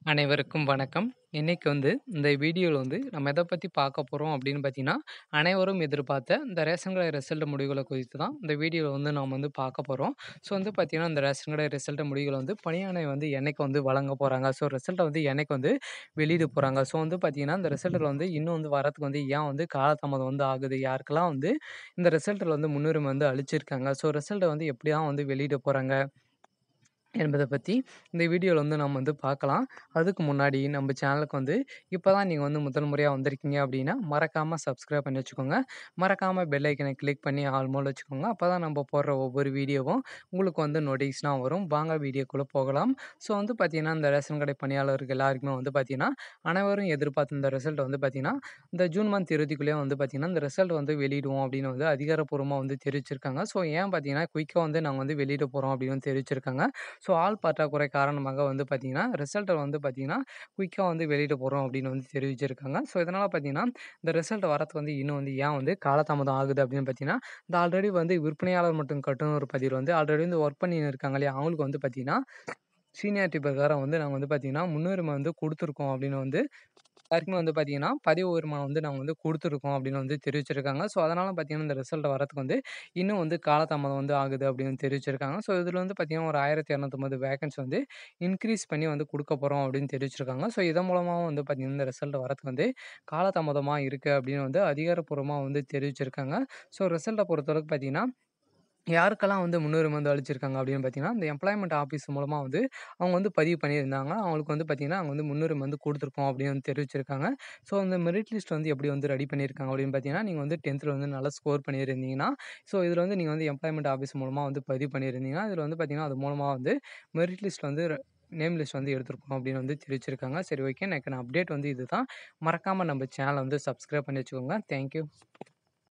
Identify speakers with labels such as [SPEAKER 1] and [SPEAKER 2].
[SPEAKER 1] அனைவருக்கும் வணக்கம். இன்னைக்கு இந்த வீடியோல நம்ம எத பத்தி பார்க்க போறோம் அப்படின்னு பார்த்தீங்கன்னா, அனைவரும் எதிர்பார்த்த இந்த ரேஷன் கடை ரிசல்ட் முடிவுகள குறித்து தான் இந்த வீடியோல நாம பார்க்க போறோம். ஸோ பார்த்தீங்கன்னா, இந்த ரேஷன் கடை ரிசல்ட் முடிவுகள பணியாணை என்னைக்கு வழங்க போறாங்க. ஸோ ரிசல்ட்ட என்னைக்கு வெளியிட போறாங்க. ஸோ பார்த்தீங்கன்னா, இந்த ரிசல்ட்ல இன்னும் வரதுக்கு ஏன் காலதாமதம் ஆகுது. யாருக்கெல்லாம் இந்த ரிசல்ட்ல முன்னுரிமை அளிச்சிருக்காங்க. ஸோ ரிசல்ட்ட எப்படிலாம் வெளியிட போறாங்க என்பத பத்தி இந்த வீடியோல நம்ம பார்க்கலாம். அதுக்கு முன்னாடி நம்ம சேனலுக்கு இப்பதான் நீங்க முதல் முறையா வந்திருக்கீங்க அப்படின்னா, மறக்காம சப்ஸ்கிரைப் பண்ணி வச்சுக்கோங்க. மறக்காம பெல் ஐக்கனை கிளிக் பண்ணி ஆல் மோட்ல வச்சுக்கோங்க. அப்பதான் நம்ம போடுற ஒவ்வொரு வீடியோவும் உங்களுக்கு நோட்டிஃபிகேஷனா வரும். வாங்க வீடியோக்குள்ள போகலாம். ஸோ பார்த்தீங்கன்னா, இந்த ரேஷன் கடை பணியாளர்கள் எல்லாருக்குமே பார்த்தீங்கன்னா, அனைவரும் எதிர்பார்த்த இந்த ரிசல்ட் பார்த்தீங்கன்னா, இந்த ஜூன் மந்த் இறுதிக்குள்ளேயே பார்த்தீங்கன்னா, இந்த ரிசல்ட் வெளியிடுவோம் அப்படின்னு அதிகாரப்பூர்வமா தெரிவிச்சிருக்காங்க. ஸோ ஏன் பார்த்தீங்கன்னா, குயிக்கா நாங்க வெளியிட போறோம் அப்படின்னு தெரிவிச்சிருக்காங்க. ஸோ ஆள் பற்றாக்குறை காரணமாக பார்த்தீங்கன்னா, ரிசல்ட்ட பார்த்தீங்கன்னா, குயிக்கா வெளியிட போறோம் அப்படின்னு தெரிவிச்சிருக்காங்க. ஸோ இதனால பார்த்தீங்கன்னா, இந்த ரிசல்ட் வரதுக்கு இன்னும் ஏன் காலதாமதம் ஆகுது அப்படின்னு பார்த்தீங்கன்னா, இந்த ஆல்ரெடி விற்பனையாளர் மற்றும் கட்டுநர் பதிவுல ஆல்ரெடி ஒர்க் பண்ணின்னு இருக்காங்க இல்லையா? அவங்களுக்கு பார்த்தீங்கன்னா, சீனியாரிட்டி பிரகாரம் நாங்க பார்த்தீங்கன்னா, முன்னுரிமை குடுத்துருக்கோம் அப்படின்னு எல்லாருக்குமே பார்த்தீங்கன்னா, பதிவு உயர்மானம் நாங்க குடுத்துருக்கோம் அப்படின்னு தெரிவிச்சிருக்காங்க. ஸோ, அதனால பார்த்தீங்கன்னா, இந்த ரிசல்ட் வரதுக்கு இன்னும் காலதாமதம் ஆகுது அப்படின்னு தெரிவிச்சிருக்காங்க. ஸோ, இதில பார்த்தீங்கன்னா, ஒரு 1250 வேக்கன்சி இன்கிரீஸ் பண்ணி குடுக்க போறோம் அப்படின்னு தெரிவிச்சிருக்காங்க. ஸோ, இதன் மூலமாவும் பார்த்தீங்கன்னா, இந்த ரிசல்ட் வரதுக்கு காலதாமதமா இருக்கு அப்படின்னு அதிகாரப்பூர்வமா தெரிவிச்சிருக்காங்க. ஸோ, ரிசல்ட்ட பொறுத்தளவுக்கு பார்த்தீங்கன்னா, யாருக்கெல்லாம் முன்னுரிமை அளிச்சிருக்காங்க அப்படின்னு பார்த்தீங்கன்னா, இந்த எம்ப்ளாய்மென்ட் ஆஃபீஸ் மூலமா அவங்க பதிவு பண்ணியிருந்தாங்க. அவங்களுக்கு பார்த்தீங்கன்னா, அங்க முன்னுரிமை குடுத்துருக்கோம் அப்படின்னு தெரிவிச்சிருக்காங்க. ஸோ, இந்த மெரிட் லிஸ்ட் எப்படி ரெடி பண்ணியிருக்காங்க அப்படின்னு பார்த்தீங்கன்னா, நீங்க 10த்ல நல்லா ஸ்கோர் பண்ணியிருந்தீங்கன்னா, ஸோ இதில நீங்க எம்ப்ளாய்மென்ட் ஆஃபீஸ் மூலமா பதிவு பண்ணியிருந்தீங்கன்னா, இதில பார்த்தீங்கன்னா, அது மூலமா மெரிட் லிஸ்ட் நேம் லிஸ்ட் எடுத்திருக்கோம் அப்படின்னு தெரிவிச்சிருக்காங்க. சரி ஓகே. எனக்கு அப்டேட் இதுதான். மறக்காம நம்ம சேனல சப்ஸ்கிரைப் பண்ணி வச்சுக்கோங்க. Thank you.